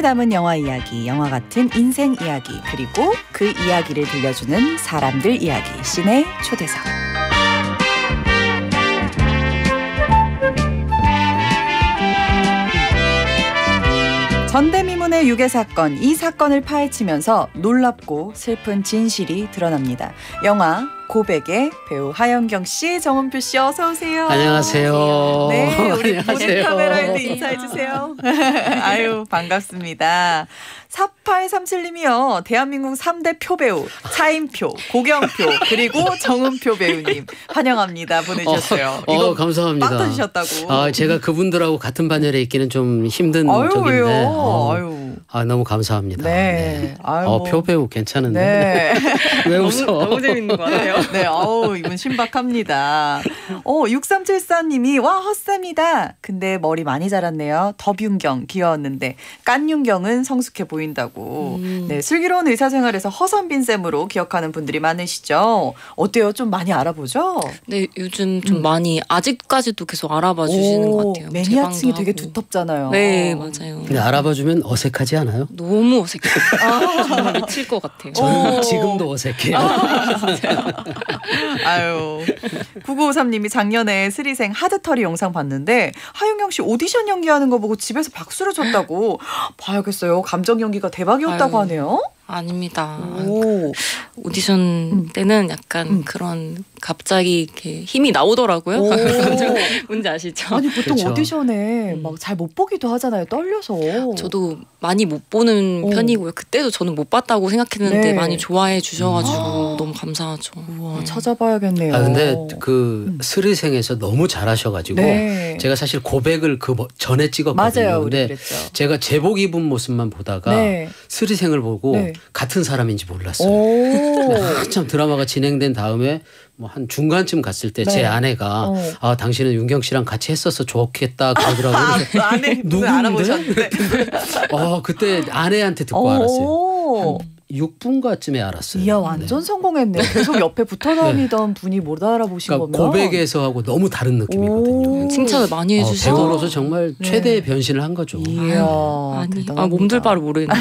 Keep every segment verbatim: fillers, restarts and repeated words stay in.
담은 영화 이야기, 영화 같은 인생 이야기, 그리고 그 이야기를 들려주는 사람들 이야기, 씬의 초대석. 전대미문의 유괴 사건, 이 사건을 파헤치면서 놀랍고 슬픈 진실이 드러납니다. 영화 고백의 배우 하영경 씨, 정은표 씨, 어서 오세요. 안녕하세요. 네, 우리 안녕하세요. 본인 카메라에도 인사해 주세요. 아유, 반갑습니다. 사팔삼칠 님이요. 대한민국 삼 대 표배우 차인표, 고경표, 그리고 정은표 배우님 환영합니다 보내주셨어요. 어, 이거 어, 감사합니다. 빵 터지셨다고. 아, 제가 그분들하고 같은 반열에 있기는 좀 힘든 아유, 적인데. 왜요? 어, 아유. 아, 너무 감사합니다. 네. 네. 아유, 어, 뭐. 표배우 괜찮은데. 네. 왜 웃어? 너무, 너무 재밌는 것 같아요. 네, 어우, 이분 신박합니다. 어, 육삼칠사 님이, 와, 헛쌤이다. 근데 머리 많이 자랐네요. 덥윤경, 귀여웠는데. 깐윤경은 성숙해 보인다고. 음. 네, 슬기로운 의사생활에서 허선빈 쌤으로 기억하는 분들이 많으시죠? 어때요? 좀 많이 알아보죠? 네, 요즘 좀 음. 많이 아직까지도 계속 알아봐 주시는 것 같아요. 매니아층이 제 방도 되게 하고. 두텁잖아요. 네, 맞아요. 근데 알아봐주면 어색하지 않아요? 너무 어색해요. 정말 미칠 것 같아요. 저는 오. 지금도 어색해요. 아유. 구구오삼 님이 작년에 스리생 하드터리 영상 봤는데 하영경 씨 오디션 연기하는 거 보고 집에서 박수를 쳤다고. 봐야겠어요. 감정 연기가 대박이었다고 아유. 하네요. 아닙니다. 오. 오디션 음. 때는 약간 음. 그런 갑자기 이렇게 힘이 나오더라고요. 오. 뭔지 아시죠? 아니 보통 그렇죠. 오디션에 음. 막 잘 못 보기도 하잖아요. 떨려서. 저도 많이 못 보는 오. 편이고요. 그때도 저는 못 봤다고 생각했는데 네. 많이 좋아해 주셔가지고 음. 너무 감사하죠. 우와, 네. 찾아봐야겠네요. 아, 근데 그 음. 스리생에서 너무 잘하셔가지고. 네. 제가 사실 고백을 그 뭐- 전에 찍었거든요. 맞아요. 우리 근데 그랬죠. 제가 제복 입은 모습만 보다가 네. 스리생을 보고 네. 같은 사람인지 몰랐어요. 오. 한참 드라마가 진행된 다음에 뭐 한 중간쯤 갔을 때 제 네. 아내가 어. 아 당신은 윤경 씨랑 같이 했었어 좋겠다 그러더라고요. 아, 안에 누구 누군데? 알아보셨는데. 어 그때 아내한테 듣고 알았어요. 오. 육 분가쯤에 알았어요. 이야, 완전 네. 성공했네요. 계속 옆에 붙어 다니던 분이 못 알아보신 그러니까 거면. 고백에서 하고 너무 다른 느낌이거든요. 오. 칭찬을 많이 어, 해주시더라고요. 배우로서 정말 네. 최대의 변신을 한 거죠. 이야, 아니, 대단합니다. 아, 몸둘 바를 모르겠네.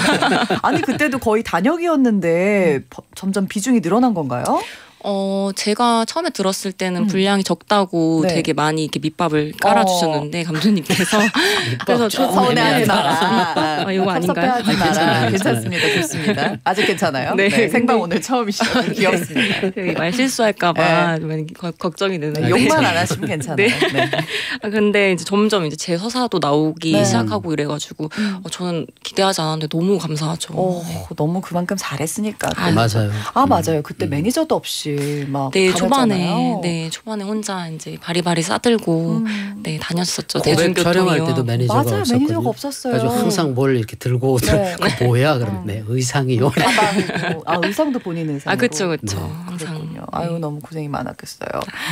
아니 그때도 거의 단역이었는데 버- 점점 비중이 늘어난 건가요? 어, 제가 처음에 들었을 때는 음. 분량이 적다고 네. 되게 많이 이렇게 밑밥을 깔아주셨는데 감독님께서 그래서 저- 서운해하지 네. 마라. 아, 이거 아닌가요? 섭섭해하지 마라. 괜찮아요, 괜찮습니다. 좋습니다. 아직 괜찮아요? 네. 네. 생방 오늘 처음이시죠? 귀엽습니다. 되게 말 실수할까봐 좀 많이 거- 걱정이 되는데 네, 욕만 안 하시면 괜찮아요. 네. 네. 아, 근데 이제 점점 이제 제 서사도 나오기 네. 시작하고 이래가지고 음. 어, 저는 기대하지 않았는데 너무 감사하죠. 오, 네. 너무 그만큼 잘했으니까. 또. 아유. 맞아요. 아 맞아요. 그때 음. 매니저도 없이 막 네, 초반에 다녔잖아요. 네 초반에 혼자 이제 바리바리 싸들고 음. 네 다녔었죠. 고백 대중교통이요. 촬영할 때도 매니저가 맞아요. 없었거든요. 매니저가 없었어요. 그래서 항상 뭘 이렇게 들고 네. 그 뭐야 그러면 음. 네, 의상이요. 가방이고 아 의상도 본인 의상으로. 아 그렇죠, 그렇죠. 네. 항상. 그렇군요. 네. 아유 너무 고생이 많았겠어요.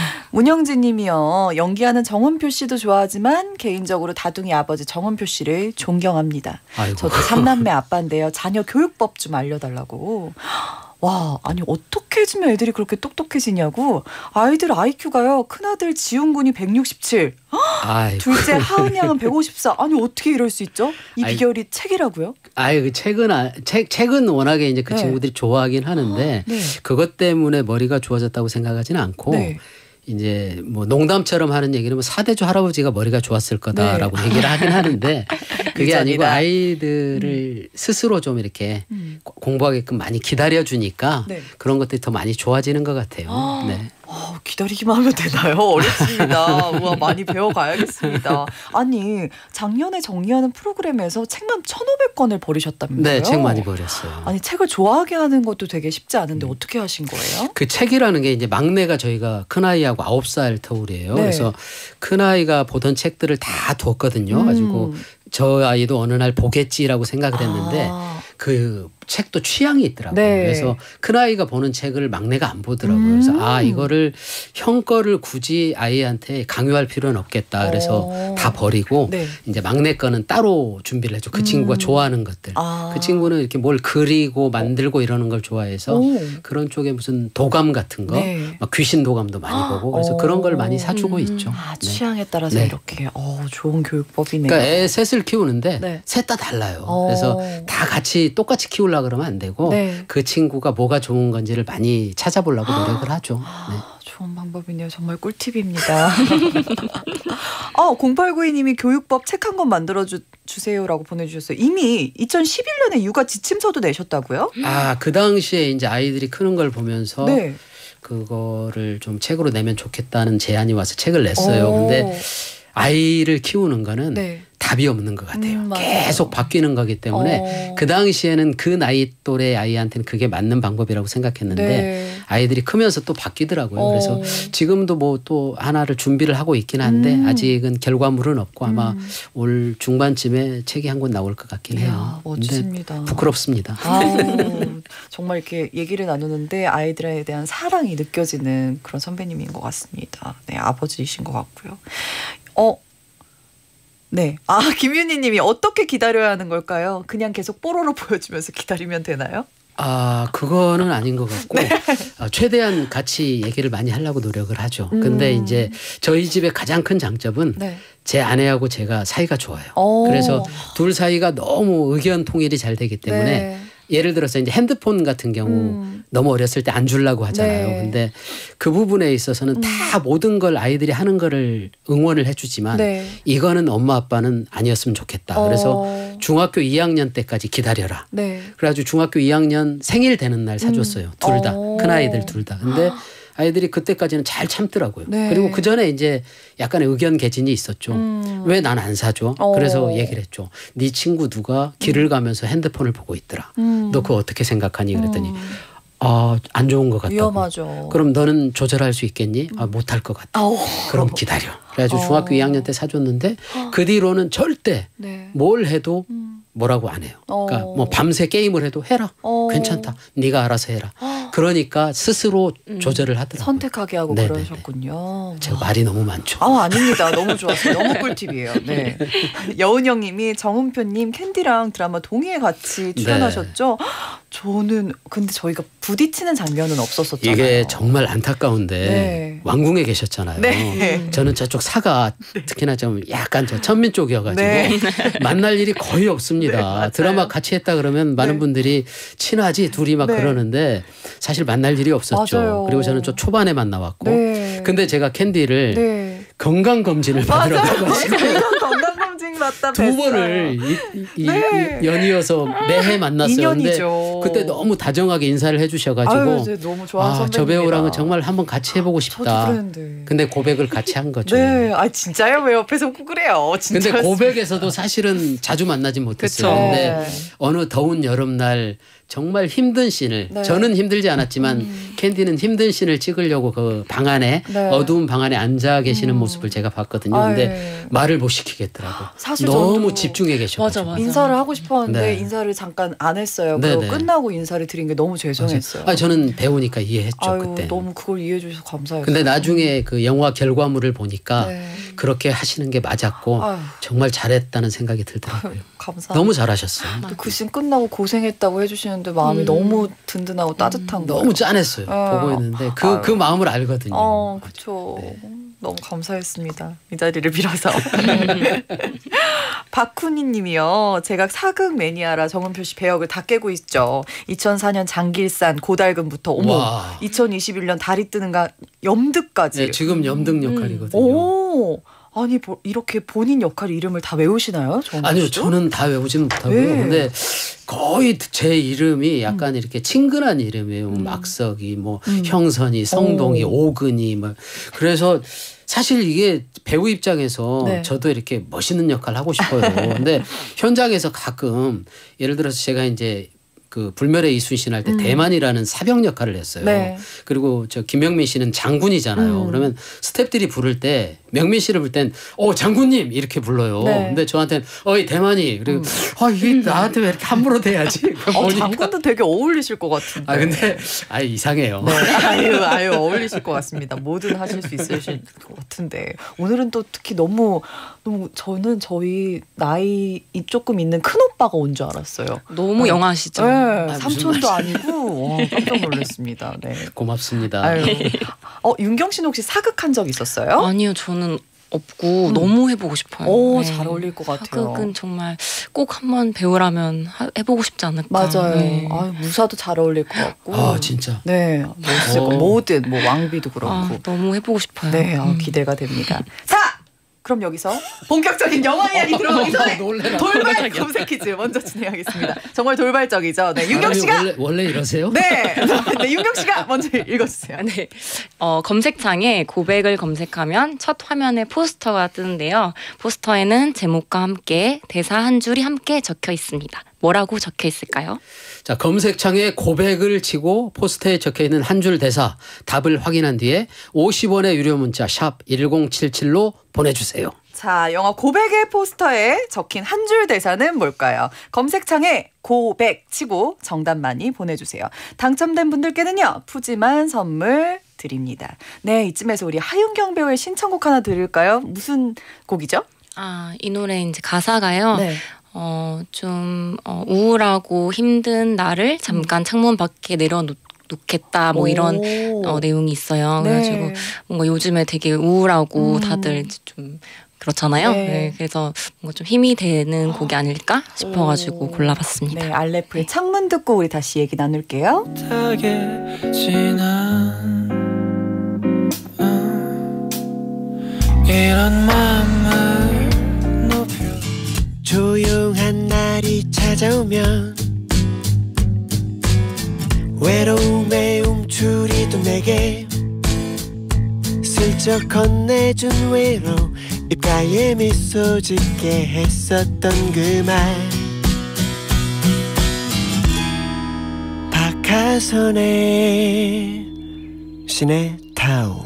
문영진님이요. 연기하는 정은표 씨도 좋아하지만 개인적으로 다둥이 아버지 정은표 씨를 존경합니다. 아이고. 저도 삼남매 아빠인데요. 자녀 교육법 좀 알려달라고. 와, 아니 어떻게 해주면 애들이 그렇게 똑똑해지냐고. 아이들 아이큐가요. 큰아들 지훈 군이 백육십칠, 아이고. 둘째 하은 양은 백오십사. 아니 어떻게 이럴 수 있죠? 이 아이, 비결이 책이라고요? 아예 그 책은 아, 책 책은 워낙에 이제 그 네. 친구들이 좋아하긴 하는데 네. 그것 때문에 머리가 좋아졌다고 생각하지는 않고 네. 이제 뭐 농담처럼 하는 얘기는 뭐 사대주 할아버지가 머리가 좋았을 거다라고 네. 얘기를 하긴 하는데 그게 아니고 유전이다. 아이들을 스스로 좀 이렇게 음. 고- 공부하게끔 많이 기다려 주니까 네. 그런 것들이 더 많이 좋아지는 것 같아요. 아. 네. 어, 기다리기만 하면 되나요? 어렵습니다. 우와, 많이 배워가야겠습니다. 아니 작년에 정리하는 프로그램에서 책만 천오백 권을 버리셨다면서요? 네, 책 많이 버렸어요. 아니 책을 좋아하게 하는 것도 되게 쉽지 않은데 어떻게 하신 거예요? 그 책이라는 게 이제 막내가 저희가 큰아이하고 아홉 살 터울이에요. 네. 그래서 큰아이가 보던 책들을 다 뒀거든요. 음. 가지고 저 아이도 어느 날 보겠지라고 생각을 했는데 아. 그 책도 취향이 있더라고요. 네. 그래서 큰아이가 보는 책을 막내가 안 보더라고요. 음. 그래서 아 이거를 형 거를 굳이 아이한테 강요할 필요는 없겠다. 그래서 어. 다 버리고 네. 이제 막내 거는 따로 준비를 해줘. 그 음. 친구가 좋아하는 것들. 아. 그 친구는 이렇게 뭘 그리고 만들고 이러는 걸 좋아해서 오. 그런 쪽에 무슨 도감 같은 거 네. 막 귀신 도감도 많이 보고 그래서 어. 그런 걸 많이 사주고 음. 있죠. 아, 네. 취향에 따라서 네. 이렇게 어, 좋은 교육법이네요. 그러니까 애 셋을 키우는데 네. 셋 다 달라요. 어. 그래서 다 같이 똑같이 키우려고 그러면 안 되고 네. 그 친구가 뭐가 좋은 건지를 많이 찾아보려고 노력을 하죠. 네. 아, 좋은 방법이네요. 정말 꿀팁입니다. 어, 공팔구이 님이 교육법 책 한 권 만들어 주, 주세요라고 보내주셨어요. 이미 이천십일 년에 육아 지침서도 내셨다고요? 아, 그 당시에 이제 아이들이 크는 걸 보면서 네. 그거를 좀 책으로 내면 좋겠다는 제안이 와서 책을 냈어요. 오. 근데 아이를 키우는 거는 네. 답이 없는 것 같아요. 음, 맞아요. 계속 바뀌는 거기 때문에 어. 그 당시에는 그 나이 또래 아이한테는 그게 맞는 방법이라고 생각했는데 네. 아이들이 크면서 또 바뀌더라고요. 어. 그래서 지금도 뭐 또 하나를 준비를 하고 있긴 한데 음. 아직은 결과물은 없고 아마 음. 올 중반쯤에 책이 한 권 나올 것 같긴 해요. 이야, 멋집니다. 근데 부끄럽습니다. 아우, 정말 이렇게 얘기를 나누는데 아이들에 대한 사랑이 느껴지는 그런 선배님인 것 같습니다. 네, 아버지이신 것 같고요. 어, 네. 아, 김윤희 님이 어떻게 기다려야 하는 걸까요? 그냥 계속 뽀로로 보여주면서 기다리면 되나요? 아, 그거는 아닌 것 같고 어, 최대한 같이 얘기를 많이 하려고 노력을 하죠. 근데 음. 이제 저희 집의 가장 큰 장점은 네. 제 아내하고 제가 사이가 좋아요. 오. 그래서 둘 사이가 너무 의견 통일이 잘 되기 때문에 네. 예를 들어서 이제 핸드폰 같은 경우 음. 너무 어렸을 때 안 주려고 하잖아요. 네. 근데 그 부분에 있어서는 음. 다 모든 걸 아이들이 하는 거를 응원을 해주지만 네. 이거는 엄마 아빠는 아니었으면 좋겠다. 그래서 어. 중학교 이 학년 때까지 기다려라. 네. 그래가지고 중학교 이 학년 생일 되는 날 사줬어요. 음. 둘 다. 어. 큰 아이들 둘 다. 근데 아이들이 그때까지는 잘 참더라고요. 네. 그리고 그 전에 이제 약간의 의견 개진이 있었죠. 음. 왜 난 안 사줘? 어. 그래서 얘기를 했죠. 네 친구 누가 길을 가면서 핸드폰을 보고 있더라. 음. 너 그거 어떻게 생각하니? 그랬더니 음. 아, 안 좋은 것 같다고. 위험하죠. 그럼 너는 조절할 수 있겠니? 아, 못할 것 같다. 아우. 그럼 기다려. 그래가지고 어. 중학교 이 학년 때 사줬는데 그 뒤로는 절대 네. 뭘 해도 음. 뭐라고 안 해요. 그러니까 어. 뭐 밤새 게임을 해도 해라. 어. 괜찮다. 네가 알아서 해라. 그러니까 스스로 음. 조절을 하더라고요. 선택하게 하고 네네네. 그러셨군요. 제가 말이 너무 많죠. 아, 아닙니다. 너무 좋았어요. 너무 꿀팁이에요. 네. 여은영님이 정은표님 캔디랑 드라마 동의에 같이 출연하셨죠? 저는 근데 저희가 부딪히는 장면은 없었었잖아요. 이게 정말 안타까운데 네. 왕궁에 계셨잖아요. 네. 저는 저쪽 사가 특히나 좀 약간 저 천민 쪽이어가지고 네. 만날 일이 거의 없습니다. 네, 맞아요. 드라마 같이 했다 그러면 많은 네. 분들이 친하지 둘이 막 네. 그러는데 사실 만날 일이 없었죠. 맞아요. 그리고 저는 저 초반에 만나왔고 네. 근데 제가 캔디를 네. 건강 검진을 받으러 맞아요. 가가지고 건강검진 맞다 두 뵀어요. 번을 이, 이, 네. 이 연이어서 매해 만났어요. 인연이죠. 근데 그때 너무 다정하게 인사를 해주셔가지고 아유, 이제 너무 좋아하는 아, 선배님이다. 저 배우랑은 정말 한번 같이 해보고 저도 싶다. 그랬는데. 근데 고백을 같이 한 거죠. 네, 아 진짜요? 왜 옆에서 웃고 그래요? 진짜. 근데 고백에서도 사실은 자주 만나진 못했어요. 그쵸. 근데 네. 어느 더운 여름날 정말 힘든 씬을 네. 저는 힘들지 않았지만 음. 캔디는 힘든 씬을 찍으려고 그 방 안에 네. 어두운 방 안에 앉아 계시는 음. 모습을 제가 봤거든요. 아, 근데 예. 말을 못 시키겠더라고. 사실 너무 저도 집중해 계셔가지고. 맞아, 맞아. 인사를 하고 싶었는데 네. 인사를 잠깐 안 했어요. 네, 그리고 네. 끝나고 인사를 드린 게 너무 죄송했어요. 아, 저는 배우니까 이해했죠 아유, 그때. 너무 그걸 이해해 주셔서 감사해요. 근데 나중에 그 영화 결과물을 보니까 네. 그렇게 하시는 게 맞았고 아유, 정말 잘했다는 생각이 들더라고요. 감사합니다. 너무 잘하셨어요. 그 씬 끝나고 고생했다고 해주시는데 마음이 음. 너무 든든하고 따뜻한 거예요. 너무 짠했어요. 어. 보고 있는데 그, 아유. 그 마음을 알거든요. 어, 그쵸. 네. 너무 감사했습니다. 이 자리를 빌어서. 박훈희 님이요. 제가 사극 매니아라 정은표 씨 배역을 다 깨고 있죠. 이천사 년 장길산 고달금부터 어머 와. 이천이십일 년 달이 뜨는가 염득까지. 네, 지금 염등 역할이거든요. 오. 아니 뭐 이렇게 본인 역할 이름을 다 외우시나요? 정은표 아니요, 씨도? 저는 다 외우지는 못하고요. 네. 근데 거의 제 이름이 약간 이렇게 친근한 이름이에요. 음. 막석이, 뭐 음. 형선이, 성동이, 오. 오근이, 뭐 그래서 사실 이게 배우 입장에서 네. 저도 이렇게 멋있는 역할 하고 싶어요. 근데 현장에서 가끔 예를 들어서 제가 이제 그 불멸의 이순신 할 때 음. 대만이라는 사병 역할을 했어요. 네. 그리고 저 김명민 씨는 장군이잖아요. 음. 그러면 스태프들이 부를 때 명민 씨를 부를 땐 어 장군님 이렇게 불러요. 네. 근데 저한테는 어이 대만이 그리고 음. 아 이게 나한테 왜 이렇게 함부로 대야지? 어, 장군도 되게 어울리실 것 같은데. 아 근데 아 이상해요. 네. 아유, 아유, 어울리실 것 같습니다. 뭐든 하실 수 있으실 것 같은데. 오늘은 또 특히 너무, 너무, 저는 저희 나이 조금 있는 큰 오빠가 온 줄 알았어요. 너무 네. 영하시죠. 네, 무슨 삼촌도 아니고, 와, 깜짝 놀랐습니다. 네. 고맙습니다. 아유. 어, 윤경 씨는 혹시 사극한 적 있었어요? 아니요, 저는 없고 음. 너무 해보고 싶어요. 오, 네. 잘 어울릴 것 같아요. 사극은 정말 꼭 한번 배우라면 하- 해보고 싶지 않을까. 맞아요. 네. 아유, 무사도 잘 어울릴 것 같고. 아 진짜. 네, 멋있을 거. 어. 뭐든, 뭐 왕비도 그렇고. 아, 너무 해보고 싶어요. 네, 어, 음. 기대가 됩니다. 자, 그럼 여기서 본격적인 영화 이야기 들어가기 전에 놀래라. 돌발 검색 퀴즈 먼저 진행하겠습니다. 정말 돌발적이죠. 네, 윤경 아니, 씨가 원래, 원래 이러세요? 네, 네, 윤경 씨가 먼저 읽어주세요. 네. 어, 검색창에 고백을 검색하면 첫 화면에 포스터가 뜨는데요. 포스터에는 제목과 함께 대사 한 줄이 함께 적혀 있습니다. 뭐라고 적혀 있을까요? 자, 검색창에 고백을 치고 포스터에 적혀있는 한 줄 대사 답을 확인한 뒤에 오십 원의 유료 문자 샵 일공칠칠로 보내주세요. 자, 영화 고백의 포스터에 적힌 한 줄 대사는 뭘까요? 검색창에 고백 치고 정답 많이 보내주세요. 당첨된 분들께는요, 푸짐한 선물 드립니다. 네, 이쯤에서 우리 하윤경 배우의 신청곡 하나 들을까요? 무슨 곡이죠? 아, 이 노래 이제 가사가요. 네. 어, 좀 어, 우울하고 힘든 나를 잠깐 창문 밖에 내려놓겠다 뭐 이런 오. 어, 내용이 있어요. 네. 그래가지고 뭔가 요즘에 되게 우울하고 음. 다들 이제 좀 그렇잖아요. 네. 네, 그래서 뭔가 좀 힘이 되는 곡이 아닐까 싶어가지고 오. 골라봤습니다. 네, 알레프의 창문 듣고 우리 다시 얘기 나눌게요. 타게 지난 어, 이런 마음을 높여 조용한 날이 찾아오면 외로움의 움츠리도 내게 슬쩍 건네준 외로 입가에 미소 짓게 했었던 그 말 박하선의 시네타운.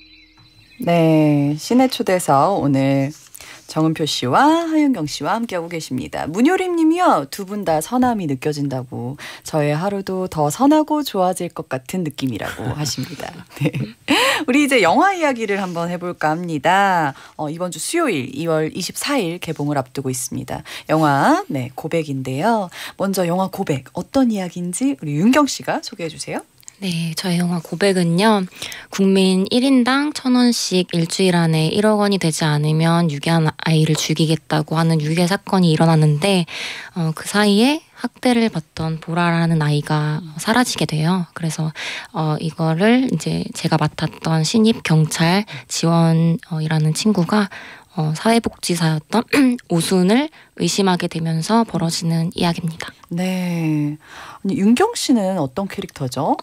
네, 신의 초대서 오늘 정은표 씨와 하윤경 씨와 함께하고 계십니다. 문효림 님이요. 두 분 다 선함이 느껴진다고. 저의 하루도 더 선하고 좋아질 것 같은 느낌이라고 하십니다. 네. 우리 이제 영화 이야기를 한번 해볼까 합니다. 어, 이번 주 수요일 이월 이십사일 개봉을 앞두고 있습니다. 영화 네 고백인데요. 먼저 영화 고백 어떤 이야기인지 우리 윤경 씨가 소개해 주세요. 네, 저희 영화 고백은요. 국민 일 인당 천 원씩 일주일 안에 일억 원이 되지 않으면 유괴한 아이를 죽이겠다고 하는 유괴 사건이 일어났는데 어, 그 사이에 학대를 받던 보라라는 아이가 사라지게 돼요. 그래서 어, 이거를 이제 제가 맡았던 신입 경찰 지원이라는 친구가 어, 사회복지사였던 오순을 의심하게 되면서 벌어지는 이야기입니다. 네. 아니, 윤경 씨는 어떤 캐릭터죠?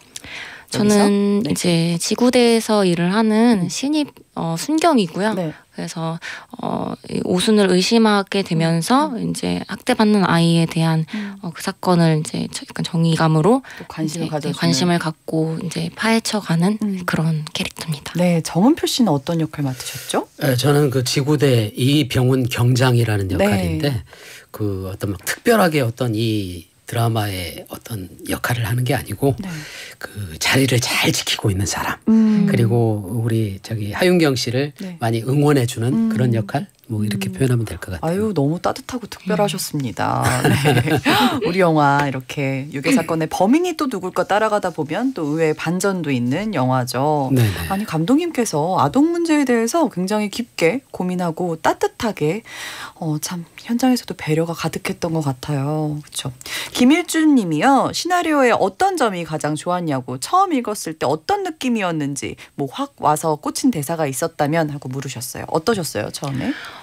저는 네. 이제 지구대에서 일을 하는 신입 어, 순경이고요. 네. 그래서 어, 이 오순을 의심하게 되면서 이제 학대받는 아이에 대한 음. 어, 그 사건을 이제 약간 정의감으로 또 관심을 이제, 가져주는. 네, 관심을 갖고 이제 파헤쳐가는 음. 그런 캐릭터입니다. 네, 정은표 씨는 어떤 역할 맡으셨죠? 네, 저는 그 지구대 이병훈 경장이라는 네. 역할인데 그 어떤 막 특별하게 어떤 이 드라마의 어떤 역할을 하는 게 아니고 네. 그 자리를 잘 지키고 있는 사람 음. 그리고 우리 저기 하윤경 씨를 네. 많이 응원해주는 음. 그런 역할 뭐 이렇게 음. 표현하면 될 것 같아요. 아유 너무 따뜻하고 특별하셨습니다. 네. 우리 영화 이렇게 유괴 사건의 범인이 또 누굴까 따라가다 보면 또 의외의 반전도 있는 영화죠. 네네. 아니 감독님께서 아동 문제에 대해서 굉장히 깊게 고민하고 따뜻하게 어, 참 현장에서도 배려가 가득했던 것 같아요. 그렇죠. 김일준 님이요. 시나리오의 어떤 점이 가장 좋았냐고 처음 읽었을 때 어떤 느낌이었는지 뭐 확 와서 꽂힌 대사가 있었다면 하고 물으셨어요. 어떠셨어요 처음에? 어,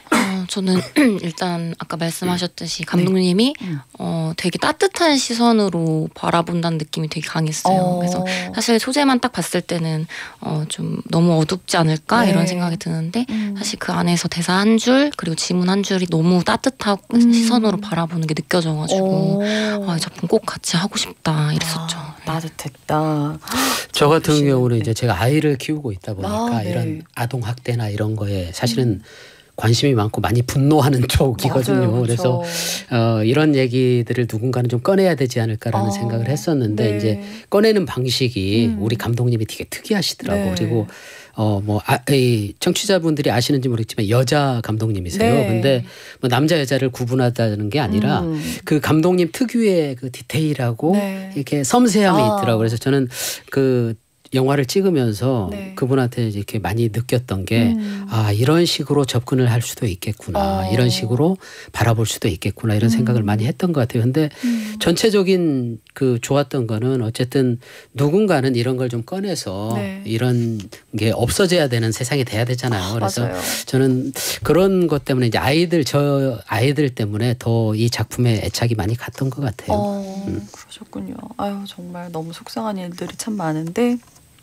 저는 일단 아까 말씀하셨듯이 감독님이 음. 어, 되게 따뜻한 시선으로 바라본다는 느낌이 되게 강했어요. 어. 그래서 사실 소재만 딱 봤을 때는 어, 좀 너무 어둡지 않을까 네. 이런 생각이 드는데 음. 사실 그 안에서 대사 한 줄 그리고 지문 한 줄이 너무 따뜻하고 음. 시선으로 바라보는 게 느껴져가지고 오. 아, 이 작품 꼭 같이 하고 싶다 이랬었죠. 아, 따뜻했다. 저 같은 보시는, 경우는 네. 이제 제가 아이를 키우고 있다 보니까 아, 네. 이런 아동 학대나 이런 거에 사실은 관심이 많고 많이 분노하는 쪽이거든요. 맞아요, 그래서 그렇죠. 어, 이런 얘기들을 누군가는 좀 꺼내야 되지 않을까라는 아, 생각을 했었는데 네. 이제 꺼내는 방식이 음. 우리 감독님이 되게 특이하시더라고. 네. 그리고 어, 뭐, 아, 이 청취자분들이 아시는지 모르겠지만 여자 감독님이세요. 네. 근데 뭐 남자 여자를 구분하다는 게 아니라 음. 그 감독님 특유의 그 디테일하고 네. 이렇게 섬세함이 아. 있더라고요. 그래서 저는 그 영화를 찍으면서 네. 그분한테 이렇게 많이 느꼈던 게 음. 아, 이런 식으로 접근을 할 수도 있겠구나. 어. 이런 식으로 바라볼 수도 있겠구나. 이런 음. 생각을 많이 했던 것 같아요. 근데 음. 전체적인 그 좋았던 거는 어쨌든 누군가는 이런 걸 좀 꺼내서 네. 이런 게 없어져야 되는 세상이 돼야 되잖아요. 그래서 맞아요. 저는 그런 것 때문에 이제 아이들 저 아이들 때문에 더 이 작품에 애착이 많이 갔던 것 같아요. 어, 음. 그러셨군요. 아유, 정말 너무 속상한 일들이 참 많은데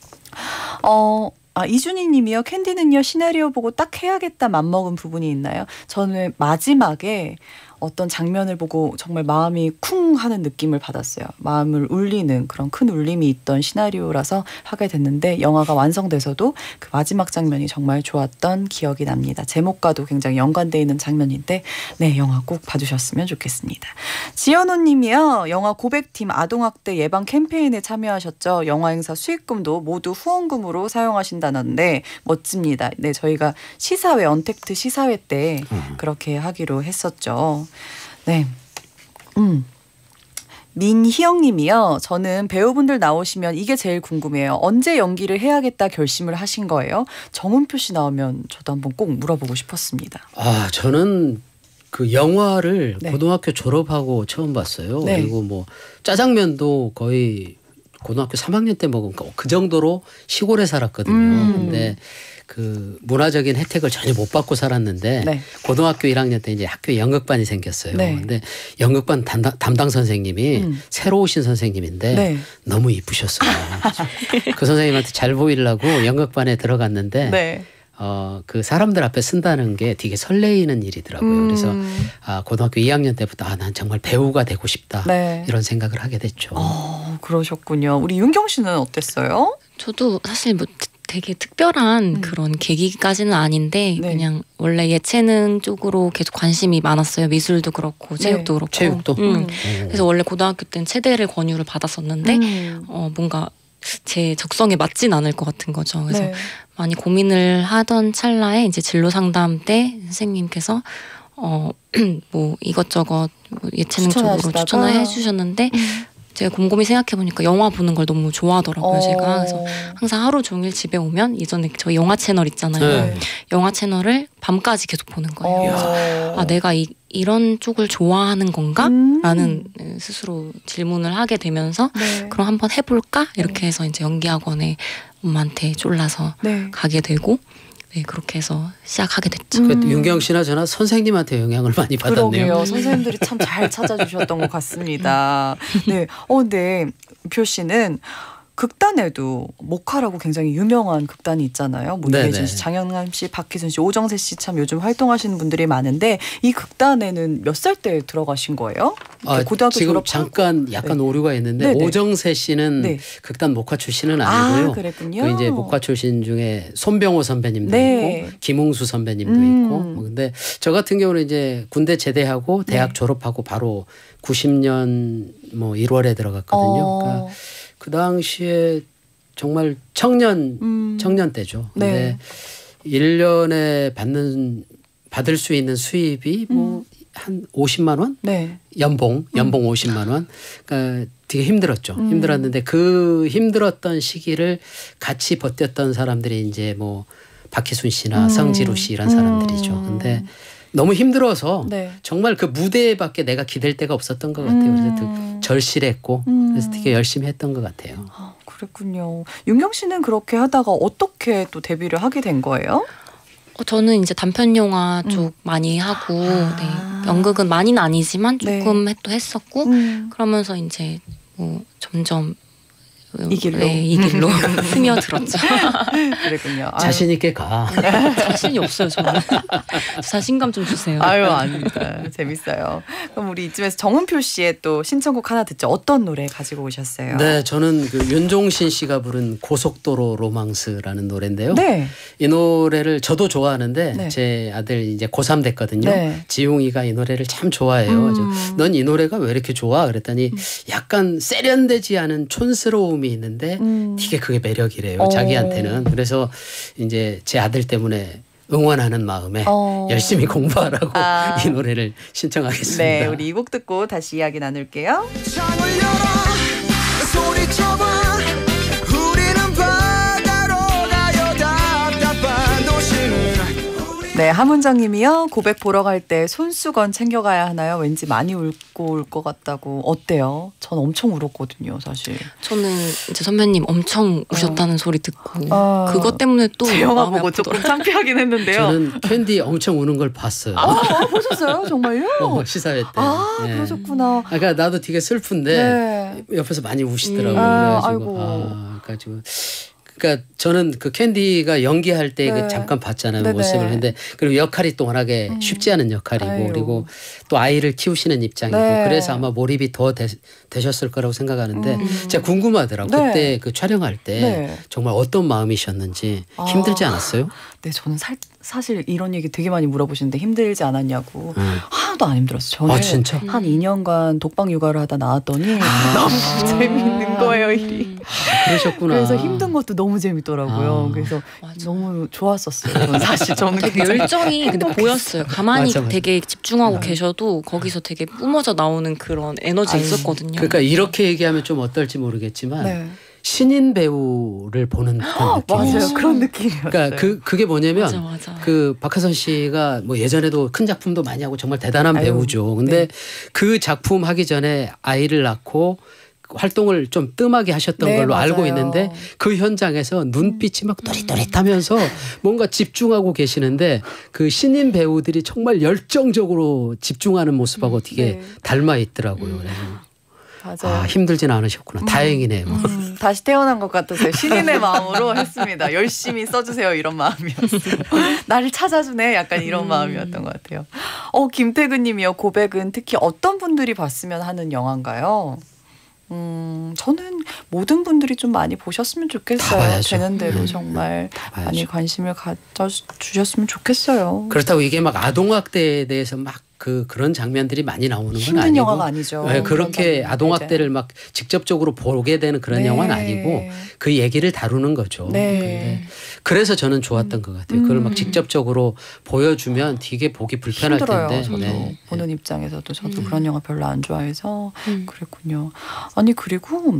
어, 아, 이준희 님이요. 캔디는요. 시나리오 보고 딱 해야겠다 맘먹은 부분이 있나요? 저는 마지막에 어떤 장면을 보고 정말 마음이 쿵 하는 느낌을 받았어요. 마음을 울리는 그런 큰 울림이 있던 시나리오라서 하게 됐는데 영화가 완성돼서도 그 마지막 장면이 정말 좋았던 기억이 납니다. 제목과도 굉장히 연관되어 있는 장면인데 네, 영화 꼭 봐주셨으면 좋겠습니다. 지연호 님이요. 영화 고백팀 아동학대 예방 캠페인에 참여하셨죠. 영화 행사 수익금도 모두 후원금으로 사용하신다는데 멋집니다. 네, 저희가 시사회 언택트 시사회 때 그렇게 하기로 했었죠. 네. 음. 민희영 님이요. 저는 배우분들 나오시면 이게 제일 궁금해요. 언제 연기를 해야겠다 결심을 하신 거예요? 정은표 씨 나오면 저도 한번 꼭 물어보고 싶었습니다. 아, 저는 그 영화를 네. 고등학교 졸업하고 처음 봤어요. 네. 그리고 뭐 짜장면도 거의 고등학교 삼 학년 때 먹은 그 정도로 시골에 살았거든요. 음. 근데 그 문화적인 혜택을 전혀 못 받고 살았는데 네. 고등학교 일 학년 때 이제 학교에 연극반이 생겼어요. 네. 근데 연극반 담당, 담당 선생님이 음. 새로 오신 선생님인데 네. 너무 이쁘셨어요. 그 선생님한테 잘 보이려고 연극반에 들어갔는데 네. 어, 그 사람들 앞에 쓴다는 게 되게 설레이는 일이더라고요. 음. 그래서 아, 고등학교 이 학년 때부터 아, 난 정말 배우가 되고 싶다. 네. 이런 생각을 하게 됐죠. 어, 그러셨군요. 우리 윤경 씨는 어땠어요? 저도 사실 뭐 되게 특별한 음. 그런 계기까지는 아닌데 네. 그냥 원래 예체능 쪽으로 계속 관심이 많았어요. 미술도 그렇고 체육도 그렇고. 체육도? 음. 음. 그래서 원래 고등학교 때는 체대를 권유를 받았었는데 음. 어, 뭔가 제 적성에 맞진 않을 것 같은 거죠. 그래서 네. 많이 고민을 하던 찰나에 이제 진로 상담 때 선생님께서 어 뭐 이것저것 뭐 예체능 쪽으로 추천하시다가. 추천을 해주셨는데 음. 제가 곰곰이 생각해 보니까 영화 보는 걸 너무 좋아하더라고요. 어. 제가 그래서 항상 하루 종일 집에 오면 예전에 저희 영화 채널 있잖아요. 네. 영화 채널을 밤까지 계속 보는 거예요. 어. 그래서 아 내가 이, 이런 쪽을 좋아하는 건가? 음. 라는 스스로 질문을 하게 되면서 네. 그럼 한번 해볼까? 이렇게 해서 이제 연기학원에 엄마한테 쫄라서 네. 가게 되고 네 그렇게 해서 시작하게 됐죠. 음. 그 윤경 씨나 저나 선생님한테 영향을 많이 받았네요. 그러게요. 선생님들이 참 잘 찾아주셨던 것 같습니다. 네. 어, 근데 표 씨는 극단에도 목화라고 굉장히 유명한 극단이 있잖아요. 뭐 네네. 이혜진 씨, 장영남 씨, 박희순 씨, 오정세 씨 참 요즘 활동하시는 분들이 많은데 이 극단에는 몇 살 때 들어가신 거예요? 아, 고등학교 지금 졸업하고? 잠깐 약간 네. 오류가 있는데 네네. 오정세 씨는 네. 극단 목화 출신은 아니고요. 아, 그랬군요. 그 이제 목화 출신 중에 손병호 선배님도 네. 있고 김웅수 선배님도 음. 있고. 뭐 근데 저 같은 경우는 이제 군대 제대하고 대학 네. 졸업하고 바로 구십 년 뭐 일월에 들어갔거든요. 어. 그러니까 그 당시에 정말 청년 음. 청년 때죠. 네. 근데 일 년에 받는 받을 수 있는 수입이 뭐 한 오십만 원? 네. 연봉, 연봉 오십만 원. 그러니까 되게 힘들었죠. 음. 힘들었는데 그 힘들었던 시기를 같이 버텼던 사람들이 이제 뭐 박희순 씨나 음. 성지루 씨 이런 사람들이죠. 음. 근데 너무 힘들어서 네. 정말 그 무대에밖에 내가 기댈 데가 없었던 것 같아요. 그래서 되게 음. 절실했고 음. 그래서 되게 열심히 했던 것 같아요. 아, 그랬군요. 윤경 씨는 그렇게 하다가 어떻게 또 데뷔를 하게 된 거예요? 어, 저는 이제 단편 영화 음. 쪽 많이 하고 아. 네. 연극은 많이는 아니지만 조금 네. 또 했었고 음. 그러면서 이제 뭐 점점 이 길로? 네, 이 길로 스며들었죠. 그랬군요. 아유. 자신 있게 가. 자신이 없어요 저는. 자신감 좀 주세요. 아유 아닙니다. 재밌어요. 그럼 우리 이쯤에서 정은표 씨의 또 신청곡 하나 듣죠. 어떤 노래 가지고 오셨어요? 네, 저는 그 윤종신 씨가 부른 고속도로 로망스라는 노래인데요. 네. 이 노래를 저도 좋아하는데 네. 제 아들 이제 고삼 됐거든요. 네. 지용이가 이 노래를 참 좋아해요. 음. 넌 이 노래가 왜 이렇게 좋아? 그랬더니 약간 세련되지 않은 촌스러움이 있는데 음. 되게 그게 매력이래요. 어. 자기한테는. 그래서 이제 제 아들 때문에 응원하는 마음에 어. 열심히 공부하라고 아. 이 노래를 신청하겠습니다. 네, 우리 이 곡 듣고 다시 이야기 나눌게요. 창을 열어 소리쳐봐 우리는 바다로 가요 답답한 도시는 네, 하문정님이요. 고백 보러 갈 때 손수건 챙겨가야 하나요? 왠지 많이 울고 올 것 같다고. 어때요? 전 엄청 울었거든요, 사실. 저는 이제 선배님 엄청 우셨다는 소리 듣고 어. 그것 때문에 또 제 영화 마음이 보고 아프더라고요. 조금 창피하긴 했는데요. 저는 캔디 엄청 우는 걸 봤어요. 아, 보셨어요? 정말요? 어, 시사회 때. 아, 네. 그러셨구나. 아, 그러니까 나도 되게 슬픈데 네. 옆에서 많이 우시더라고요. 음. 아, 그래가지고 아이고. 아, 그래가지고 그러니까 저는 그 캔디가 연기할 때 네. 그 잠깐 봤잖아요 네네. 모습을. 근데 그리고 역할이 또 워낙에 음. 쉽지 않은 역할이고 아유. 그리고 또 아이를 키우시는 입장이고 네. 그래서 아마 몰입이 더 되, 되셨을 거라고 생각하는데 음. 제가 궁금하더라고. 네. 그때 그 촬영할 때 네. 정말 어떤 마음이셨는지 아. 힘들지 않았어요? 네, 저는 살, 사실 이런 얘기 되게 많이 물어보시는데 힘들지 않았냐고. 음. 하나도 안 힘들었어요. 저는 아, 진짜? 한 이 년간 독방 육아를 하다 나왔더니 너무 재밌는 거예요, 일이. 그러셨구나. 그래서 힘든 것도 너무 재밌더라고요. 아. 그래서 맞아. 너무 좋았었어요. 저는 사실 저는 되게 굉장히 열정이 근데 보였어요. 가만히 맞아, 맞아. 되게 집중하고 네. 계셔도 거기서 되게 뿜어져 나오는 그런 에너지가 아유. 있었거든요. 그러니까 이렇게 얘기하면 좀 어떨지 모르겠지만 네. 신인 배우를 보는 듯한 느낌이었어요. 맞아요. 그런 느낌이었어요. 그러니까 그 그게 뭐냐면 맞아 맞아. 그 박하선 씨가 뭐 예전에도 큰 작품도 많이 하고 정말 대단한 아유, 배우죠. 근데 네. 그 작품 하기 전에 아이를 낳고 활동을 좀 뜸하게 하셨던 네, 걸로 맞아요. 알고 있는데 그 현장에서 눈빛이 막 또릿또릿하면서 뭔가 집중하고 계시는데 그 신인 배우들이 정말 열정적으로 집중하는 모습하고 되게 네. 닮아 있더라고요. 그래서 맞아요. 아, 힘들진 않으셨구나. 다행이네요. 음, 다시 태어난 것 같아서요. 신인의 마음으로 했습니다. 열심히 써주세요. 이런 마음이었어요. 나를 찾아주네. 약간 이런 음. 마음이었던 것 같아요. 어, 김태근 님이요. 고백은 특히 어떤 분들이 봤으면 하는 영화인가요? 음, 저는 모든 분들이 좀 많이 보셨으면 다 좋겠어요. 봐야죠. 되는 대로 음, 정말 다 봐야죠. 많이 관심을 가져주셨으면 좋겠어요. 그렇다고 이게 막 아동학대에 대해서 막 그 그런 장면들이 많이 나오는 건 힘든 아니고 영화가 아니죠. 네, 그렇게 그런 아동학대를 막 직접적으로 보게 되는 그런 네. 영화는 아니고 그 얘기를 다루는 거죠. 네. 근데 그래서 저는 좋았던 것 같아요. 그걸 막 음. 직접적으로 보여주면 되게 보기 불편할 힘들어요. 텐데. 저도 네. 보는 입장에서도 저도 음. 그런 영화 별로 안 좋아해서 음. 그랬군요. 아니 그리고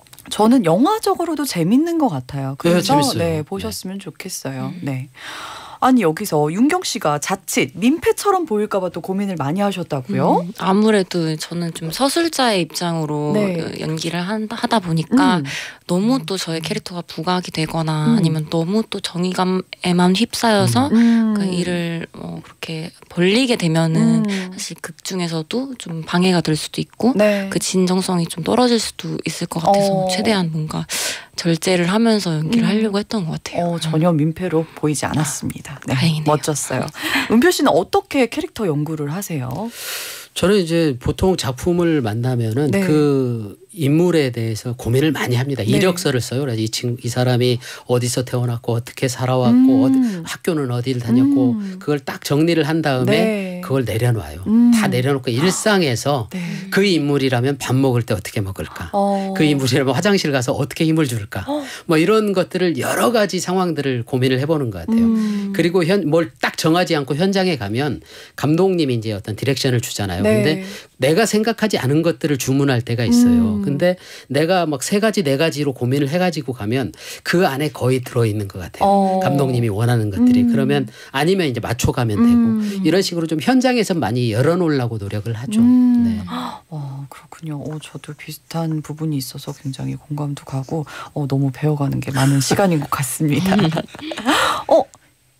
저는 영화적으로도 재밌는 것 같아요. 그래서 재밌어요. 네, 보셨으면 좋겠어요. 네. 아니 여기서 윤경 씨가 자칫 민폐처럼 보일까봐 또 고민을 많이 하셨다고요? 음, 아무래도 저는 좀 서술자의 입장으로 네. 그 연기를 한, 하다 보니까 음. 너무 또 저의 캐릭터가 부각이 되거나 음. 아니면 너무 또 정의감에만 휩싸여서 음. 그 일을 뭐 그렇게 벌리게 되면은 음. 사실 극 중에서도 좀 방해가 될 수도 있고 네. 그 진정성이 좀 떨어질 수도 있을 것 같아서 어. 최대한 뭔가 절제를 하면서 연기를 음. 하려고 했던 것 같아요. 어, 전혀 민폐로 보이지 않았습니다. 네, 다행이네요. 멋졌어요. 은표 씨는 어떻게 캐릭터 연구를 하세요? 저는 이제 보통 작품을 만나면은 네. 그 인물에 대해서 고민을 많이 합니다. 네. 이력서를 써요. 그래서 이, 친, 이 사람이 어디서 태어났고 어떻게 살아왔고 음. 어디, 학교는 어디를 다녔고 음. 그걸 딱 정리를 한 다음에 네. 그걸 내려놔요. 음. 다 내려놓고 일상에서 네. 그 인물이라면 밥 먹을 때 어떻게 먹을까? 어. 그 인물이라면 화장실 가서 어떻게 힘을 줄까? 어. 뭐 이런 것들을 여러 가지 상황들을 고민을 해보는 것 같아요. 음. 그리고 현, 뭘 딱 정하지 않고 현장에 가면 감독님이 이제 어떤 디렉션을 주잖아요. 네. 근데 내가 생각하지 않은 것들을 주문할 때가 있어요. 음. 근데 내가 막 세 가지 네 가지로 고민을 해가지고 가면 그 안에 거의 들어있는 것 같아요. 어. 감독님이 원하는 것들이. 음. 그러면 아니면 이제 맞춰가면 음. 되고 이런 식으로 좀 현장에서 많이 열어놓으려고 노력을 하죠. 음. 네. 어, 그렇군요. 어, 저도 비슷한 부분이 있어서 굉장히 공감도 가고 어, 너무 배워가는 게 많은 시간인 것 같습니다. 어,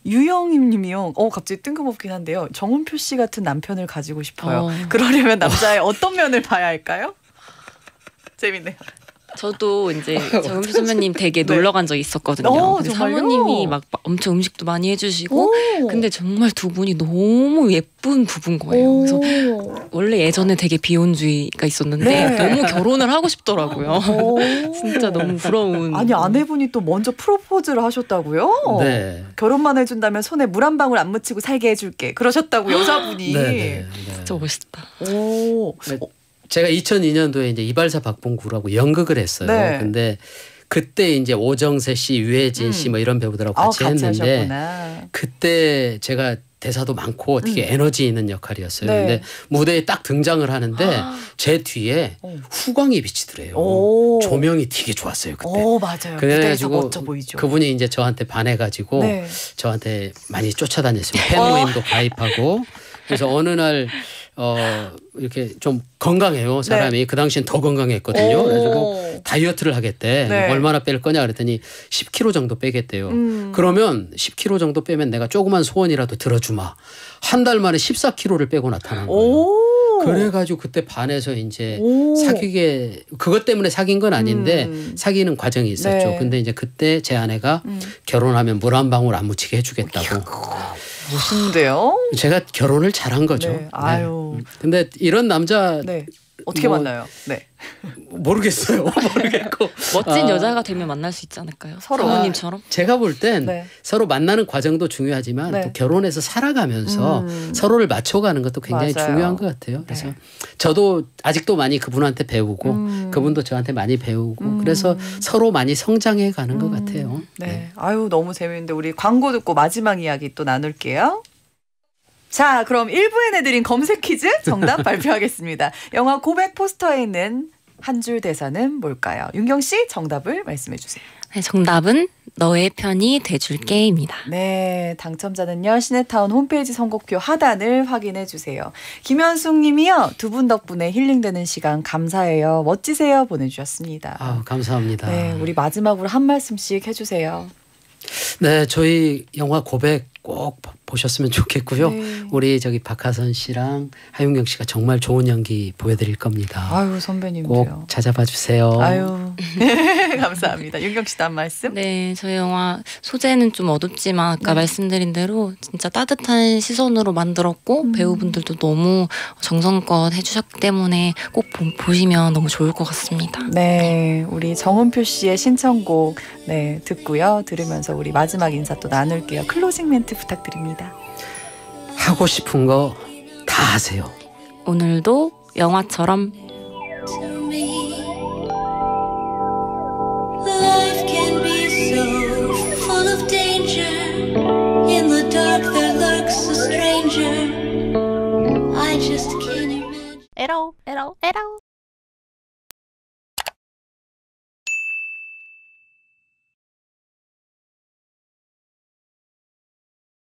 유영임님이요. 어 갑자기 뜬금없긴 한데요. 정은표 씨 같은 남편을 가지고 싶어요. 어. 그러려면 남자의 어떤 면을 봐야 할까요? 재밌네요. 저도 이제 정은표 선배님 댁에 네. 놀러 간 적이 있었거든요. 어, 근데 정말요? 사모님이 막 엄청 음식도 많이 해주시고 오. 근데 정말 두 분이 너무 예쁜 부부인 거예요. 그래서 원래 예전에 되게 비혼주의가 있었는데 네. 너무 결혼을 하고 싶더라고요. 오. 진짜 너무 부러운. 아니 아내분이 또 먼저 프로포즈를 하셨다고요? 네. 결혼만 해준다면 손에 물 한 방울 안 묻히고 살게 해줄게. 그러셨다고 여자분이. 네, 네, 네. 진짜 멋있다. 오. 네. 제가 이천이 년도에 이제 이발사 박봉구라고 연극을 했어요. 네. 근데 그때 이제 오정세 씨, 유해진 음. 씨 뭐 이런 배우들하고 아, 같이, 같이 했는데 하셨구나. 그때 제가 대사도 많고 되게 음. 에너지 있는 역할이었어요. 네. 근데 무대에 딱 등장을 하는데 아. 제 뒤에 오. 후광이 비치더래요. 오. 조명이 되게 좋았어요 그때. 오 맞아요. 무대에서 그래가지고 멋져 보이죠. 그분이 이제 저한테 반해가지고 네. 저한테 많이 쫓아다녔어요. 팬 모임도 가입하고. 그래서 어느 날 어, 이렇게 좀 건강해요 사람이. 네. 그 당시엔 더 건강했거든요. 오. 그래가지고 다이어트를 하겠대. 네. 얼마나 뺄 거냐 그랬더니 십 킬로그램 정도 빼겠대요. 음. 그러면 십 킬로그램 정도 빼면 내가 조그만 소원이라도 들어주마. 한 달 만에 십사 킬로그램를 빼고 나타난 거예요. 오. 그래가지고 그때 반해서 이제 오. 사귀게 그것 때문에 사귄 건 아닌데 음. 사귀는 과정이 있었죠. 네. 근데 이제 그때 제 아내가 음. 결혼하면 물 한 방울 안 묻히게 해주겠다고. 멋있는데요? 제가 결혼을 잘한 거죠. 네. 아유. 근데 이런 남자 네. 어떻게 뭐- 만나요? 네. 모르겠어요. 모르겠고. 멋진 아, 여자가 되면 만날 수 있지 않을까요? 서로. 사모님처럼. 제가 볼 땐 네. 서로 만나는 과정도 중요하지만 네. 또 결혼해서 살아가면서 음. 서로를 맞춰가는 것도 굉장히 맞아요. 중요한 것 같아요. 그래서 네. 저도 아직도 많이 그분한테 배우고 음. 그분도 저한테 많이 배우고 음. 그래서 서로 많이 성장해 가는 것 음. 같아요. 네. 아유 너무 재밌는데 우리 광고 듣고 마지막 이야기 또 나눌게요. 자, 그럼 일 부에 내드린 검색 퀴즈 정답 발표하겠습니다. 영화 고백 포스터에 있는 한 줄 대사는 뭘까요? 윤경 씨 정답을 말씀해 주세요. 네, 정답은 너의 편이 돼줄게입니다. 네, 당첨자는요. 시네타운 홈페이지 선곡표 하단을 확인해 주세요. 김현숙 님이요. 두 분 덕분에 힐링되는 시간 감사해요. 멋지세요 보내주셨습니다. 아, 감사합니다. 네, 우리 마지막으로 한 말씀씩 해주세요. 네, 저희 영화 고백 꼭 보셨으면 좋겠고요. 네. 우리 저기 박하선 씨랑 하윤경 씨가 정말 좋은 연기 보여드릴 겁니다. 아유 선배님도요. 꼭 찾아봐 주세요. 아유 감사합니다. 윤경 씨도 한 말씀. 네, 저희 영화 소재는 좀 어둡지만 아까 네. 말씀드린 대로 진짜 따뜻한 시선으로 만들었고 음. 배우분들도 너무 정성껏 해주셨기 때문에 꼭 보, 보시면 너무 좋을 것 같습니다. 네, 우리 정은표 씨의 신청곡 네 듣고요. 들으면서 우리 마지막 인사 또 나눌게요. 클로징 멘트 부탁드립니다. 하고 싶은 거 다 하세요. 오늘도 영화처럼 to me. Life can be so full of danger. In the dark there lurks a stranger. I just can't imagine. 에러 에러 에러